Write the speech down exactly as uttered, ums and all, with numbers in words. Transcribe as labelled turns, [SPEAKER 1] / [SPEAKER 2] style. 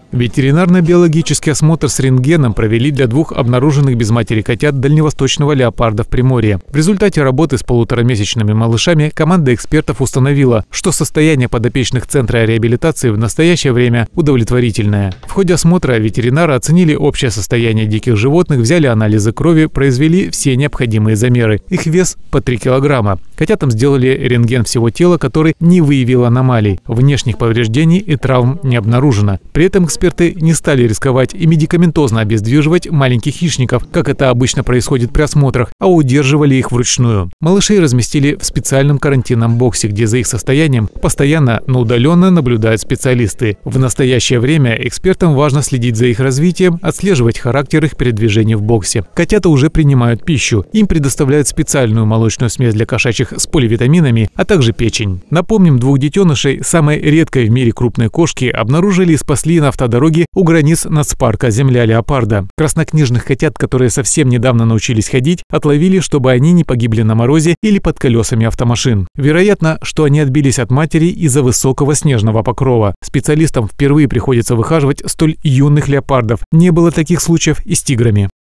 [SPEAKER 1] Ветеринарно-биологический осмотр с рентгеном провели для двух обнаруженных без матери котят дальневосточного леопарда в Приморье. В результате работы с полуторамесячными малышами команда экспертов установила, что состояние подопечных Центра реабилитации в настоящее время удовлетворительное. В ходе осмотра ветеринары оценили общее состояние диких животных, взяли анализы крови, произвели все необходимые замеры. Их вес по три килограмма. Котятам сделали рентген всего тела, который не выявил аномалий. Внешних повреждений и травм не обнаружено. При этом эксперты не стали рисковать и медикаментозно обездвиживать маленьких хищников, как это обычно происходит при осмотрах, а удерживали их вручную. Малышей разместили в специальном карантинном боксе, где за их состоянием постоянно, но удаленно наблюдают специалисты. В настоящее время экспертам важно следить за их развитием, отслеживать характер их передвижений в боксе. Котята уже принимают пищу. Им предоставляют специальную молочную смесь для кошачьих с поливитаминами, а также печень. Напомним, двух детенышей самой редкой в мире крупной кошки обнаружили и спасли на автодороге у границ нацпарка «Земля леопарда». Краснокнижных котят, которые совсем недавно научились ходить, отловили, чтобы они не погибли на морозе или под колесами автомашин. Вероятно, что они отбились от матери из-за высокого снежного покрова. Специалистам впервые приходится выхаживать столь юных леопардов. Не было таких случаев и с тиграми.